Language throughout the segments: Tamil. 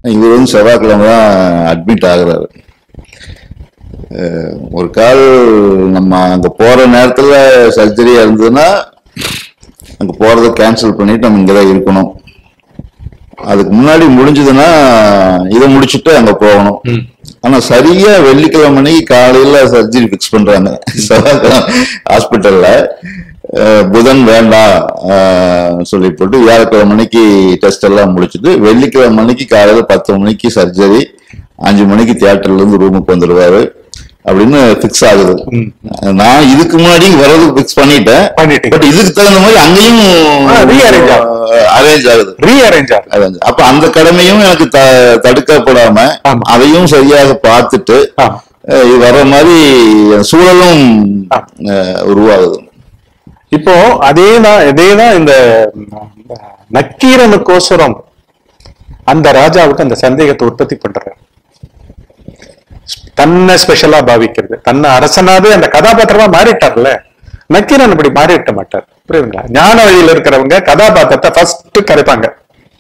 இவர் வந்து செவ்வாய்க்கிழமை தான் அட்மிட் ஆகுறாரு. ஒரு கால் நம்ம அங்க போற நேரத்துல சர்ஜரியா இருந்ததுன்னா அங்க போறதை கேன்சல் பண்ணிட்டு நம்ம இங்கதான் இருக்கணும். அதுக்கு முன்னாடி முடிஞ்சதுன்னா இதை முடிச்சுட்டு அங்க போகணும். ஆனா சரியா வெள்ளிக்கிழமை அன்னைக்கு காலையில சர்ஜரி பிக்ஸ் பண்றாங்க செவ்வாய்க்கிழமை ஹாஸ்பிட்டல்ல. புதன் வேண்டாம் சொல்லி போட்டு வியாழக்கிழமை மணிக்கு டெஸ்ட் எல்லாம் முடிச்சுட்டு வெள்ளிக்கிழமை மணிக்கு காலையில 10 மணிக்கு சர்ஜரி, 5 மணிக்கு தியேட்டர்ல இருந்து ரூமுக்கு வந்துடுவாரு அப்படின்னு பிக்ஸ் ஆகுது. நான் இதுக்கு முன்னாடி வரது பிக்ஸ் பண்ணிட்டேன். பட் இதுக்கு தகுந்த மாதிரி அங்கேயும் அரேஞ்ச் ஆகுது. அப்ப அந்த கடமையும் எனக்கு தடுக்கப்படாம அதையும் சரியாக பார்த்துட்டு வர்ற மாதிரி சூழலும் உருவாகுது. இப்போ இதேதான் இந்த நக்கீரனுக்கோசரம் அந்த ராஜாவுக்கு அந்த சந்தேகத்தை உற்பத்தி பண்றாரு. தன்னை ஸ்பெஷலா பாவிக்கிறது, தன்னை அரசனாவே அந்த கதாபாத்திரமா மாறிட்டார்ல. நக்கீரன் அப்படி மாறிட்ட மாட்டார், புரியுதுங்களா? ஞான வழியில் இருக்கிறவங்க கதாபாத்திரத்தை ஃபர்ஸ்ட் கரைப்பாங்க.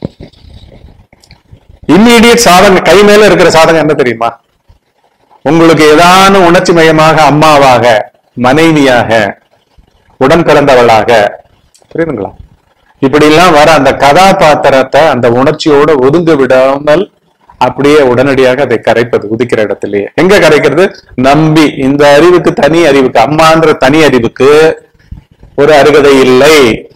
இம்மீடியட் சாதனை, கை மேல இருக்கிற சாதனை என்ன தெரியுமா? உங்களுக்கு ஏதான உணர்ச்சி மயமாக அம்மாவாக, மனைவியாக, உடன் பிறந்தவளாக, புரியுதுங்களா, இப்படி எல்லாம் வர அந்த கதாபாத்திரத்தை அந்த உணர்ச்சியோட ஒதுங்க விடாமல் அப்படியே உடனடியாக அதை கரைப்பது உதிக்கிற இடத்திலேயே. எங்க கரைக்கிறது? நம்பி. இந்த அறிவுக்கு தனி அறிவுக்கு, அம்மான்ற தனி அறிவுக்கு ஒரு அருகதை இல்லை,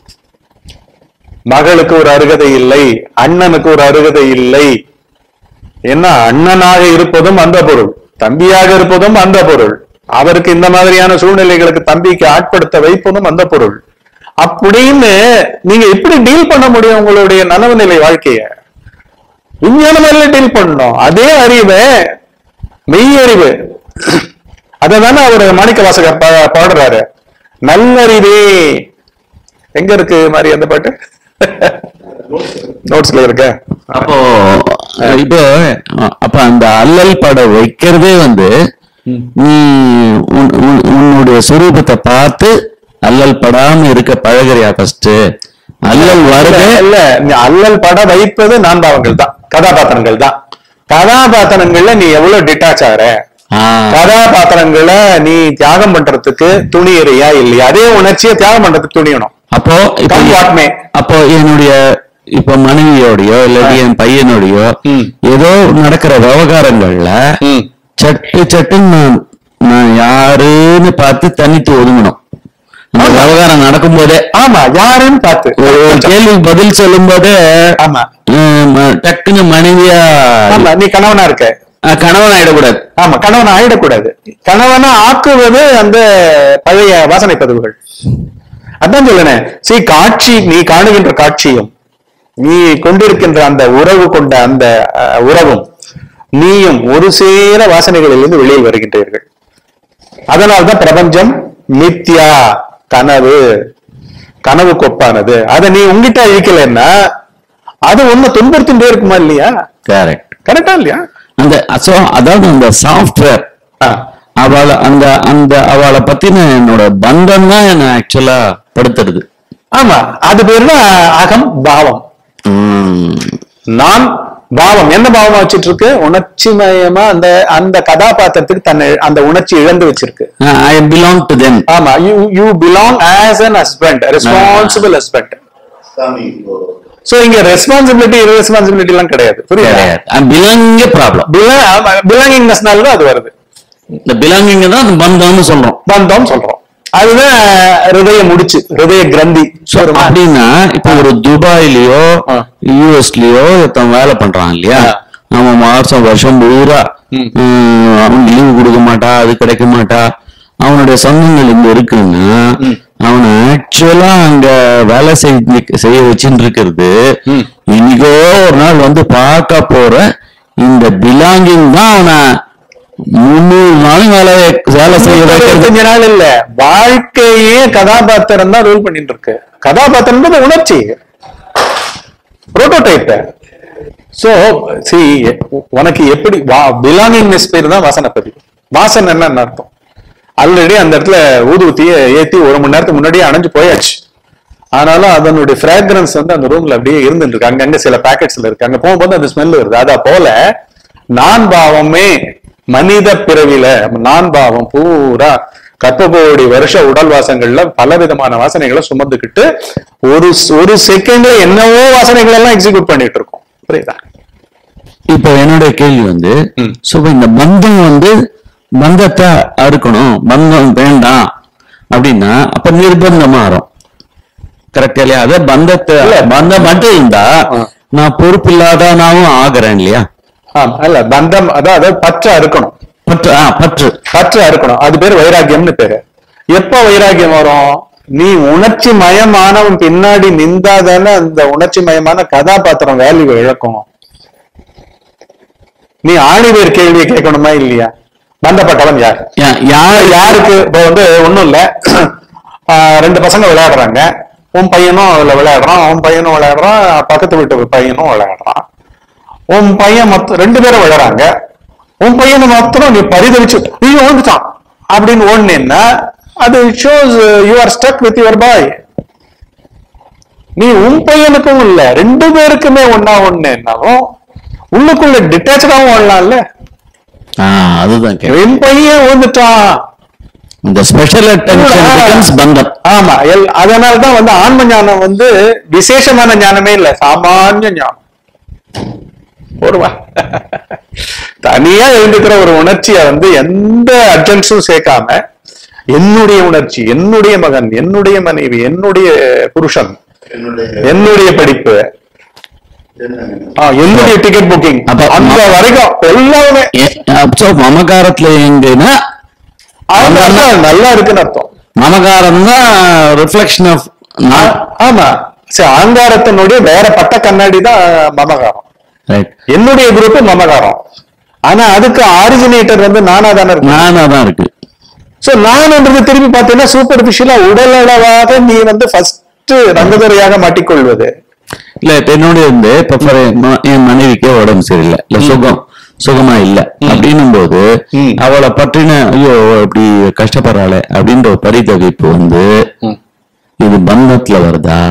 மகளுக்கு ஒரு அருகதை இல்லை, அண்ணனுக்கு ஒரு அருகதை இல்லை. என்ன, அண்ணனாக இருப்பதும் அந்த பொருள், தம்பியாக இருப்பதும் அந்த பொருள், அவருக்கு இந்த மாதிரியான சூழ்நிலைகளுக்கு தம்பிக்கு ஆட்படுத்த வைப்பதும் அந்த பொருள். அப்படின்னு நீங்க எப்படி டீல் பண்ண முடியும் உங்களுடைய நனவு நிலை வாழ்க்கைய? விஞ்ஞான மேல டீல் பண்ணணும். அதே அறிவு, மெய்யறிவு, அததானே அவர் மாணிக்க வாசகர் பாடுறாரு. நல்லறிவே எங்க இருக்கு மாதிரி அந்த பாட்டு நோட்ஸ்ல இருக்க. அப்போ இப்போ அப்ப அந்த அல்லல் பட வைக்கிறதே வந்து நீ உன்னுடைய சுரூபத்தை பார்த்து அல்லல் படாம இருக்க பழகிறியா? ஃபர்ஸ்ட் அல்லல் வருது இல்ல, அல்லல் பட வைப்பது நான்பாவங்கள் தான், கதாபாத்திரங்கள் தான். கதாபாத்திரங்கள்ல நீ எவ்வளவு டிட்டாச் ஆகிற, கதாபாத்திரங்களை நீ தியாகம் பண்றதுக்கு துணியறியா இல்லையா? அதே உணர்ச்சியை தியாகம் பண்றதுக்கு துணியணும். அப்போ என்னுடைய இப்ப மனைவியோடையோ இல்லாட்டி என் பையனோடையோ ஏதோ நடக்கிற விவகாரங்கள்ல சட்டுன்னு நான் யாருன்னு பார்த்து தனித்து ஒதுங்கணும். அந்த விவகாரம் நடக்கும் போதே ஆமா யாருன்னு பார்த்து ஒரு கேள்வி பதில் சொல்லும் போதே ஆமா டக்குன்னு மனைவியா நீ கணவனா இருக்க, கணவன் ஆயிடக்கூடாது. ஆமா கணவன் ஆயிடக்கூடாது. கணவனா ஆக்குவது அந்த பழைய வாசனை பதிவுகள். அதான் சொல்லுனேன். காட்சி, நீ காணுகின்ற காட்சியும் நீ கொண்டிருக்கின்ற அந்த உறவு கொண்ட அந்த உறவும் நீயும் ஒரு சேர வாசனைகளிலிருந்து வெளியில் வருகின்றீர்கள். அதனால்தான் பிரபஞ்சம் மித்யா, கனவு, கனவு கொப்பானது. அதை நீ உங்ககிட்ட அழிக்கலன்னா அது ஒண்ணு துன்புறுத்தின்றே இருக்குமா இல்லையா? கரெக்டா இல்லையா? அந்த அதாவது அந்த சாஃப்ட்வேர் அவளை அந்த அந்த அவளை பத்தின என்னோட பந்தம் தான் என்ன ஆக்சுவலா படுத்துறது. ஆமா, அது பேரு தான் அகம் பாவம். நான் பாவம் என்ன பாவமா வச்சிட்டு இருக்கு? உணர்ச்சிமயமா அந்த அந்த கதாபாத்திரத்துக்கு தன்னை அந்த உணர்ச்சி இழந்து வச்சிருக்கு. I belong to them. ஆமா, you belong as an husband, responsible husband. So இங்க ரெஸ்பான்சிபிலிட்டி irresponsibility எல்லாம் கிடையாது. புரியுதா? belonging problem. belongingnessனால தான் அது வருது. இந்த belonging தான் பந்தம்னு சொல்றோம். பந்தம் சொல்றோம். அதுதான் ஹிருதய முடிச்சு, ஹிருதய கிரந்தி. அப்படின்னா இப்ப ஒரு துபாய்லயோ யூஎஸ்லயோ ஒருத்தன் வேலை பண்றான் இல்லையா, அவன் மாசம் வருஷம் பூரா அவன் லீவு கொடுக்க மாட்டா, அது கிடைக்க மாட்டா, அவனுடைய சொந்தங்கள் இங்க இருக்குன்னா அவனை ஆக்சுவலா அங்க வேலை செய்ய வச்சுட்டு இருக்கிறது இன்னைக்கோ ஒரு நாள் வந்து பார்க்க போற இந்த பிலாங்கிங் தான் அவனை 300 நாளும் வேலை செய்ய வைக்கிறது. நாள் இல்ல, வாழ்க்கையே கதாபாத்திரம் தான் ரூல் பண்ணிட்டு இருக்கு. கதாபாத்திரம் உணர்ச்சி, புரோட்டோடைப். சோ உனக்கு எப்படி பிலாங்கிங்னஸ் பேர் தான் வாசனை பதிவு. வாசனை என்ன அர்த்தம்? ஆல்ரெடி அந்த இடத்துல ஊதுவத்திய ஏத்தி 1 மணி நேரத்துக்கு முன்னாடியே அணைஞ்சு போயாச்சு. ஆனாலும் அதனுடைய ஃபிராக்ரன்ஸ் வந்து அந்த ரூம்ல அப்படியே இருந்துட்டு இருக்கு. அங்கங்க சில பாக்கெட்ஸ்ல இருக்கு. அங்க போகும்போது அந்த ஸ்மெல் வருது. அத போல நான் பாவமே மனித பிறவில நான் பாவம் பூரா கற்பகோடி வருஷ உடல் வாசங்கள்ல பல விதமான வாசனைகளை சுமந்துக்கிட்டு ஒரு செகண்ட்ல என்னவோ வாசனைகள் எல்லாம் எக்ஸிக்யூட் பண்ணிட்டு இருக்கோம். புரியுதா? இப்போ என்னுடைய கேள்வி வந்து இந்த பந்தம் வந்து பந்தத்தை அறுக்கணும், பந்தம் வேண்டாம் அப்படின்னா அப்ப நிர்பந்தமா வரும். கரெக்ட் இல்லையா? அத பந்தத்தை பந்தம் மட்டும் இருந்தா நான் பொறுப்பு இல்லாதனாவும் ஆகிறேன் இல்லையா? அல்ல, பந்தம் அதாவது பற்ற அறுக்கணும். பற்று அறுக்கணும். அது பேரு வைராக்கியம்னு பேரு. எப்ப வைராக்கியம் வரும்? நீ உணர்ச்சி மயமானவன் பின்னாடி நின்றாதானே அந்த உணர்ச்சி மயமான கதாபாத்திரம் வேல்யூ இழக்கும். நீ ஆணிவேர் கேள்வியை கேட்கணுமா இல்லையா? பந்தப்பட்டவன் யார்? யாருக்கு? இப்ப வந்து ஒண்ணும் இல்ல, ரெண்டு பசங்க விளையாடுறாங்க. உன் பையனும் அதுல விளையாடுறான், அவன் பையனும் விளையாடுறான், பக்கத்து வீட்டு பையனும் விளையாடுறான். உன் பையன் ரெண்டு பேரும் விளையாடுறாங்க. உன் பையனை மாத்திரம் நீ பரிதவிச்சு நீ ஓடுச்சான் அப்படின்னு ஓடுனேன்னா அது shows you are stuck with your boy. நீ உன் பையனுக்கும் இல்ல, ரெண்டு பேருக்குமே ஒன்னா ஒண்ணுன்னாலும் உள்ளுக்குள்ள டிட்டாச்சாவும் ஓடலாம்ல. அதுதான் என் பையன் ஓடுட்டான். இந்த ஸ்பெஷல் அட்டென்ஷன் பந்தம். ஆமா, அதனாலதான் வந்து ஆன்ம ஞானம் வந்து விசேஷமான ஞானமே இல்ல, சாமானிய ஞானம். ஒருவா தனியா எழுந்துக்கிற ஒரு உணர்ச்சியை வந்து எந்த அர்ஜென்ஸும் சேர்க்காம என்னுடைய உணர்ச்சி, என்னுடைய மகன், என்னுடைய மனைவி, என்னுடைய புருஷன், என்னுடைய படிப்பு, என்னுடைய டிக்கெட் புக்கிங், அந்த வரைக்கும் எல்லாமே மமகாரத்துல எங்கன்னா நல்லா இருக்குன்னு அர்த்தம். மமகாரம் தான் ரிஃப்ளெக்ஷன் ஆஃப். ஆமா, அகங்காரத்தினுடைய வேற பட்ட கண்ணாடி தான் மமகாரம். என்னுடைய குரூப் மமகாரம். ஆனா அதுக்கு ஆரிஜினேட்டர் வந்து நானா இருக்கு. சோ நான்ன்றது திருப்பி பார்த்தீங்கன்னா சூப்பர்ஃபிஷியலா உடல் அளவாக நீ வந்து ஃபர்ஸ்ட் ரங்கதுரையாக மாட்டிக்கொள்வது இல்ல. என்னுடைய வந்து இப்ப என் மனைவிக்கே உடம்பு சரியில்லை, இல்ல சுகமா இல்ல அப்படின்னும் போது அவளை பற்றின ஐயோ இப்படி கஷ்டப்படுறாளே அப்படின்ற ஒரு பரிதவிப்பு வந்து இது பந்தத்துல வருதா?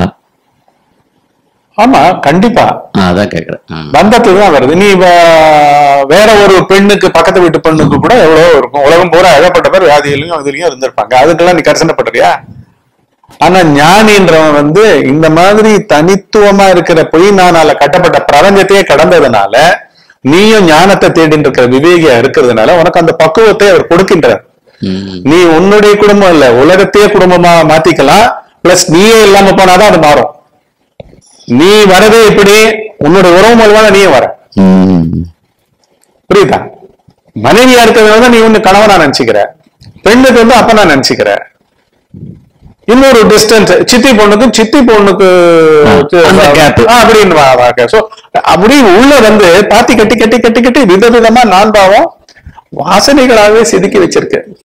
ஆமா, கண்டிப்பா. அதான் கேக்குறேன். பந்தத்துல தான் வருது. நீ வேற ஒரு பெண்ணுக்கு, பக்கத்து வீட்டு பெண்ணுக்கு கூட எவ்வளவு இருக்கும். உலகம் பூரா ஏகப்பட்ட பேர் வியாதியிலையும் இதுலயும் இருந்திருப்பாங்க. அதுக்கெல்லாம் நீ கரிசனப்படுறியா? ஆனா ஞானின்றவன் வந்து இந்த மாதிரி தனித்துவமா இருக்கிற பொய் நானால கட்டப்பட்ட பிரபஞ்சத்தையே கடந்ததுனால, நீயும் ஞானத்தை தேடிட்டு இருக்கிற விவேகியா இருக்கிறதுனால உனக்கு அந்த பக்குவத்தை அவர் கொடுக்கின்றார். நீ உன்னுடைய குடும்பம் இல்ல, உலகத்தையே குடும்பமா மாத்திக்கலாம். பிளஸ் நீயே இல்லாம போனாதான் அது மாறும். நீ வரதே இப்படி உன்னுடைய உறவு மூலமாக நீயே வர. புரியுதா? மனைவியா இருக்கிறது நீ ஒண்ணு கணவனா நினைச்சுக்கிற, பெண்ணுக்கு வந்து அப்ப நான் நினைச்சுக்கிற. இன்னொரு டிஸ்டன்ஸ் சித்தி பொண்ணுக்கு அப்படின்னு அப்படி உள்ள வந்து பாத்தி கட்டி விதவிதமா நான் பாவம் வாசனைகளாகவே செதுக்கி வச்சிருக்கு.